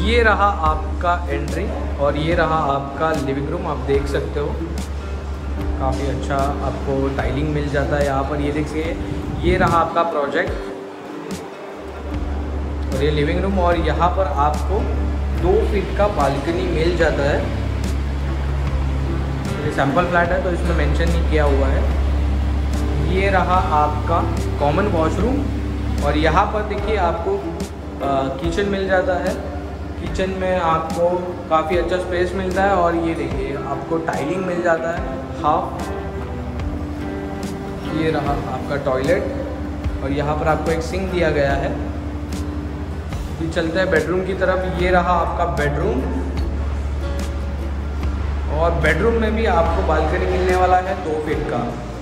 ये रहा आपका एंट्री और ये रहा आपका लिविंग रूम। आप देख सकते हो काफ़ी अच्छा आपको टाइलिंग मिल जाता है यहाँ पर। ये देखिए ये रहा आपका प्रोजेक्ट और ये लिविंग रूम, और यहाँ पर आपको 2 फीट का बालकनी मिल जाता है। ये सैम्पल फ्लैट है तो इसमें मेंशन नहीं किया हुआ है। ये रहा आपका कॉमन वॉशरूम और यहाँ पर देखिए आपको किचन मिल जाता है। किचन में आपको काफ़ी अच्छा स्पेस मिलता है और ये देखिए आपको टाइलिंग मिल जाता है हाफ। ये रहा आपका टॉयलेट और यहाँ पर आपको एक सिंक दिया गया है। फिर चलते हैं बेडरूम की तरफ। ये रहा आपका बेडरूम और बेडरूम में भी आपको बालकनी मिलने वाला है 2 फीट का।